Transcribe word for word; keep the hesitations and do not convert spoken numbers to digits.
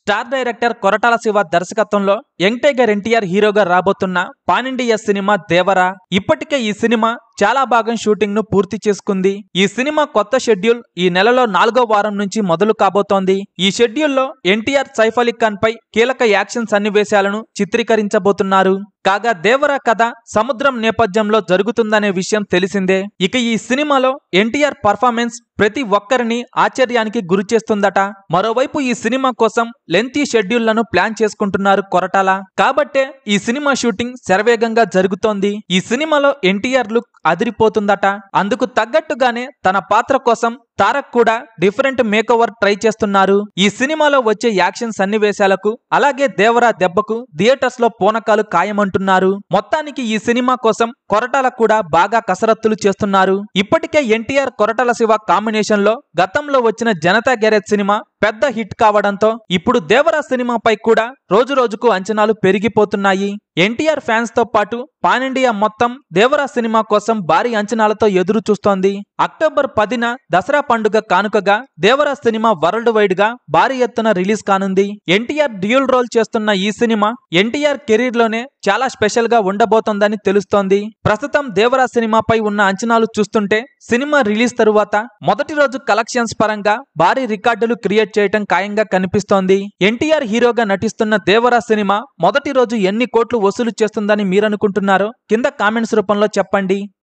Star director Koratala Shiva దర్శకత్వంలో young tiger NTR హీరోగా రాబోతున్న పాన్ ఇండియా సినిమా దేవరా. ఇప్పటికే ఈ సినిమా చాలా భాగం షూటింగ్ ను పూర్తి చేసుకుంది. ఈ సినిమా కొత్త షెడ్యూల్ ఈ నెలలో నాలుగో వారం నుంచి మొదలు కాబోతోంది. ఈ షెడ్యూల్లో ఎన్టీఆర్ సైఫ్ అలీ ఖాన్ పై కీలక యాక్షన్ సన్నివేశాలను చిత్రీకరించబోతున్నారు. కాగా దేవరా కథ సముద్రం నేపథ్యంలో జరుగుతుందనే విషయం తెలిసిందే. ఇక ఈ సినిమాలో ఎన్టీఆర్ పర్ఫార్మెన్స్ ప్రతి ఒక్కరిని ఆశ్చర్యానికి గురి చేస్తుందట. మరోవైపు ఈ సినిమా కోసం లెంతీ షెడ్యూళ్లను ప్లాన్ చేసుకుంటున్నారు కొరటాల. కాబట్టే ఈ సినిమా షూటింగ్ శరవేగంగా జరుగుతోంది. ఈ సినిమాలో ఎన్టీఆర్ లుక్ అదిరిపోతుందట. అందుకు తగ్గట్టుగానే తన పాత్ర కోసం తారక్ కూడా డిఫరెంట్ మేకోవర్ ట్రై చేస్తున్నారు. ఈ సినిమాలో వచ్చే యాక్షన్ సన్నివేశాలకు అలాగే దేవరా దెబ్బకు థియేటర్స్ లో పూనకాలు ఖాయమంటున్నారు. మొత్తానికి ఈ సినిమా కోసం కొరటాల కూడా బాగా కసరత్తులు చేస్తున్నారు. ఇప్పటికే ఎన్టీఆర్ కొరటాల శివ కాంబినేషన్ లో గతంలో వచ్చిన జనతా గ్యారేజ్ సినిమా పెద్ద హిట్ కావడంతో ఇప్పుడు దేవరా సినిమాపై కూడా రోజు రోజుకు అంచనాలు పెరిగిపోతున్నాయి. ఎన్టీఆర్ ఫ్యాన్స్ తో పాటు పాన్ ఇండియా మొత్తం దేవరా సినిమా కోసం భారీ అంచనాలతో ఎదురు చూస్తోంది. అక్టోబర్ పదిన దసరా పండుగ కానుకగా దేవరా సినిమా వరల్డ్ వైడ్ గా భారీ ఎత్తున రిలీజ్ కానుంది. ఎన్టీఆర్ డ్యూయల్ రోల్ చేస్తున్న ఈ సినిమా ఎన్టీఆర్ కెరీర్ లోనే చాలా స్పెషల్ గా ఉండబోతోందని తెలుస్తోంది. ప్రస్తుతం దేవరా సినిమాపై ఉన్న అంచనాలు చూస్తుంటే సినిమా రిలీజ్ తరువాత మొదటి రోజు కలెక్షన్స్ పరంగా భారీ రికార్డులు క్రియేట్ చేయటం ఖాయంగా కనిపిస్తోంది. ఎన్టీఆర్ హీరోగా నటిస్తున్న దేవరా సినిమా మొదటి రోజు ఎన్ని కోట్లు వసూలు చేస్తుందని మీరనుకుంటున్నారో కింద కామెంట్స్ రూపంలో చెప్పండి.